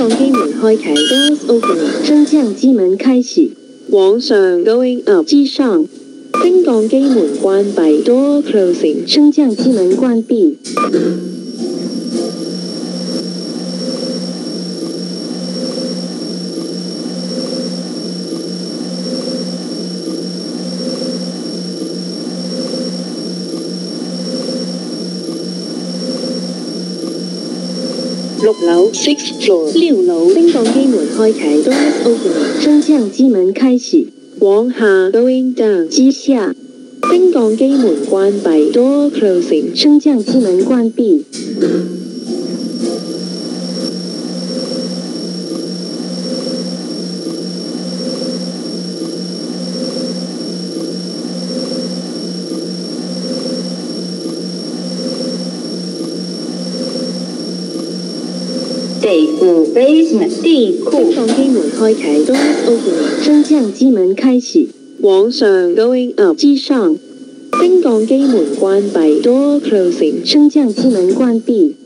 降機門開啟 ，Doors opening， 升降機門開啟，往上 going up， 機上，升降機門關閉 ，Door closing， 升降機門關閉。6樓 ，6th floor， 6樓，升降機門開啟 ，Doors opening， 升降機門開啟，往下 going down， 機下，升降機門關閉 ，Door closing， 升降機門關閉。 地庫 basement 地庫， 升降機門開啟 ，Doors opening， 升降機門開啟，往上 going up， 機上，升降機門關閉 ，Door closing， 升降機門關閉。